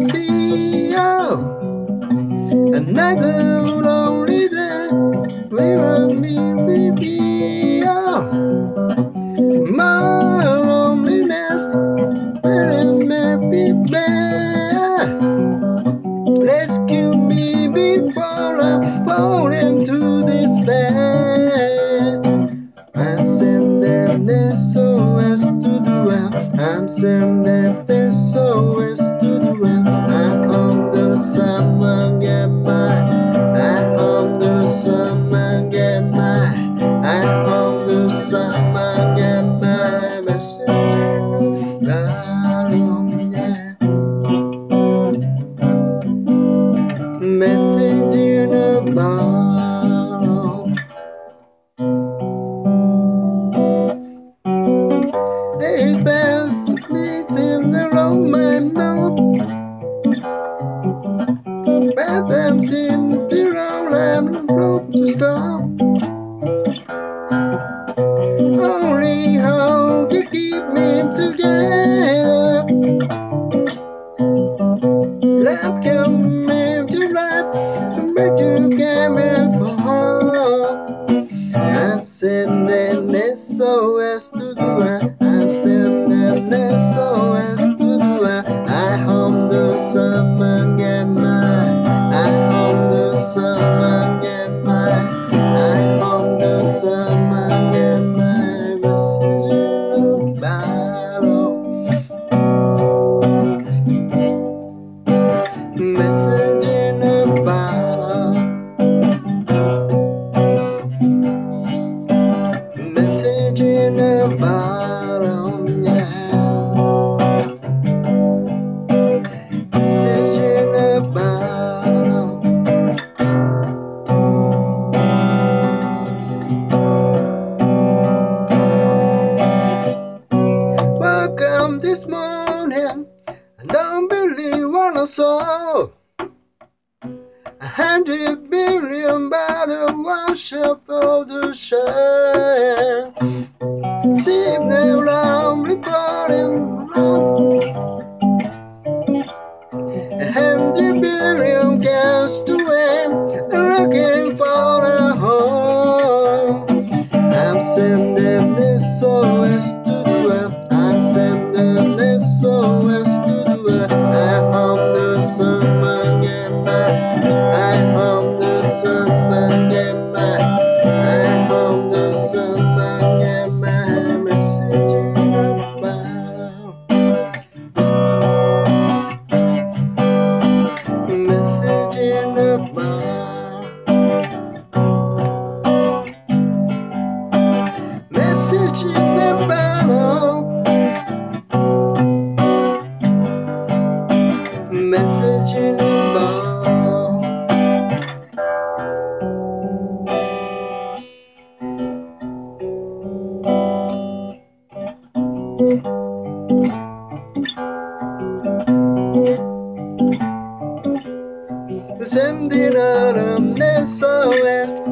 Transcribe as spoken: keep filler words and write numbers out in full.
see you. Another lonely day without me, baby. My loneliness will make me bad. Rescue me before I fall into despair. I said that there's so as to do well. I'm saying that there's so as to do well. I hope there's someone get mine. I hope there's someone get mine. I hope there's someone get mine. Message in the bottom, yeah. Message in the bottom. Hey, best meet him alone, my no. Best time seem to be wrong, I'm broke to stop. Only how to keep me together. Love can make to life, but you can't make for her. I said that there's so as to do it. I said that there's so as to do it. I hope there's someone get mine. I hope there's someone get mine. I hope there's someone get mine. Message in the bottle. Message in the bottle. Message in the bottle, yeah. Message in the bottle. Welcome this morning. I don't believe what I saw. A hundred billion by the wash up of the shine. See the lonely bottom alone. A hundred billion cast away, looking for a home. I'm saying that there's so as to do it. I'm saying that there's so as to do it. I hope there's someone get back. I hope there's someone get back. I hope there's someone get back. Message in the bottle. Message in the bottle. Message in the bottle. Message in the bottle. Sending out a S O S.